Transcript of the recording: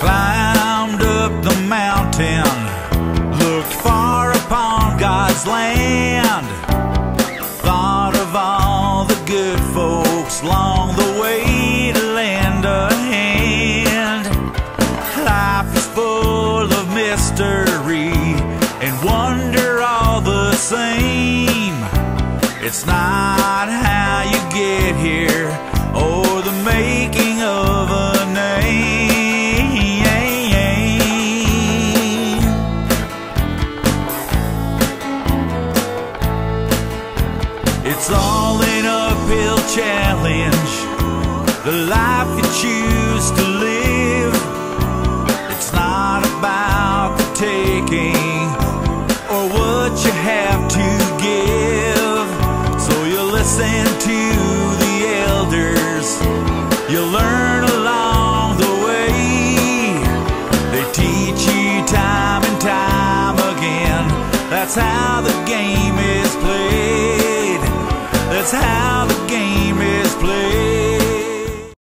Climbed up the mountain, looked far upon God's land, thought of all the good folks along the way to lend a hand. Life is full of mystery and wonder all the same. It's not how you get here or the making of a name. It's all an uphill challenge, the life you choose to live. It's not about the taking or what you have to give. So you listen to the elders, you learn along the way. They teach you time and time again. That's how the game is played. That's how